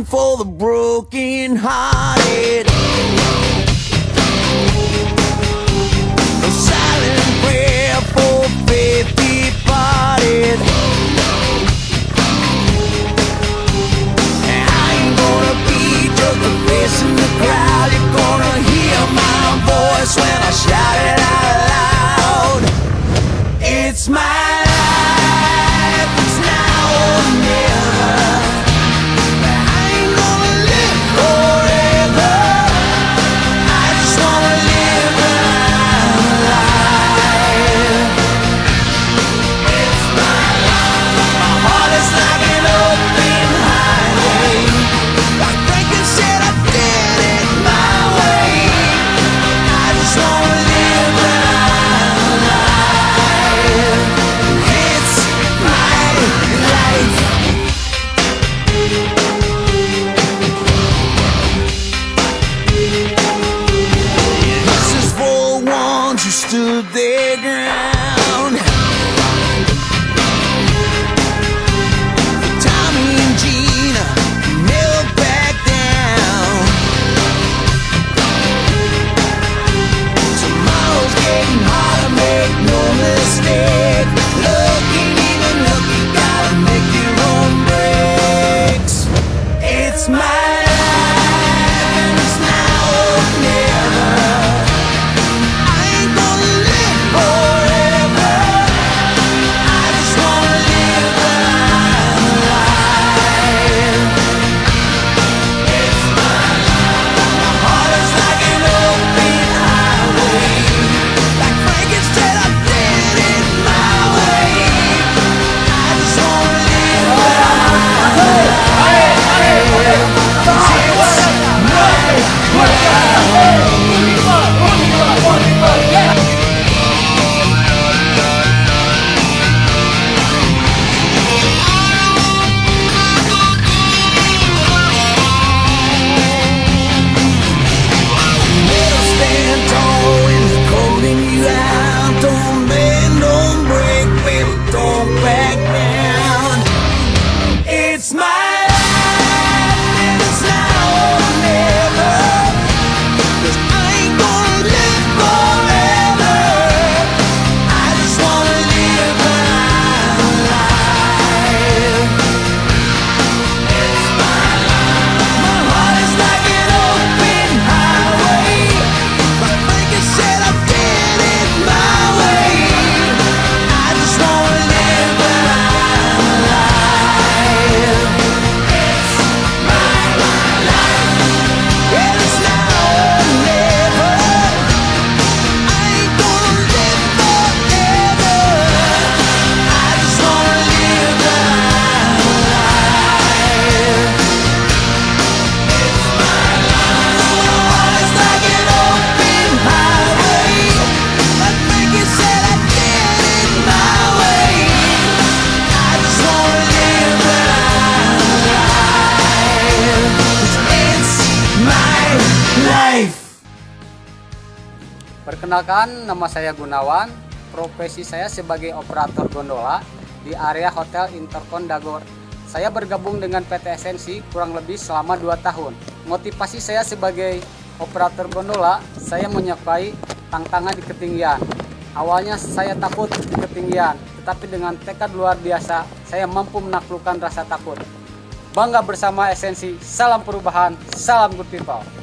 song for the broken hearted. A silent prayer for faith departed. And I ain't gonna be just a face in the crowd. You're gonna hear my voice when I shout it out loud. It's my life, it's now or never. I ain't gonna live forever. I just wanna live alive. It's my life. My heart is like an open highway. Like Franklin said, I did it my way. I just wanna live alive. It's my life. This is for the ones who stood their ground. For Tommy and Gina, who never back down. Tomorrow's getting harder, make no mistake. Look ain't even look, you gotta make your own breaks. It's my life and it's now or never. I ain't gonna live forever. I just wanna live alive. It's my life. My heart is like an open highway. Like Franklin said, I did it my way. I just wanna live alive. Never stand tall when they're calling you out. Don't bend, don't break, baby, don't back down. It's my life and it's now or never. 'Cause I ain't gonna live forever. I just wanna live alive. It's my life. My heart is like an open highway. Like Franklin said, I did it my way. I just wanna live alive. It's my life. And it's now or never. I ain't gonna live forever. I just wanna live alive. It's my life. My heart is like an open highway. Like Franklin said, I did it my way. I just wanna live alive. 'Cause it's my life. Perkenalkan, nama saya Gunawan. Profesi saya sebagai operator gondola di area Hotel Intercon Dagor. Saya bergabung dengan PT Esensi kurang lebih selama 2 tahun. Motivasi saya sebagai operator gondola, saya menyukai tantangan di ketinggian. Awalnya saya takut di ketinggian, tetapi dengan tekad luar biasa, saya mampu menaklukkan rasa takut. Bangga bersama Esensi, salam perubahan, salam good people.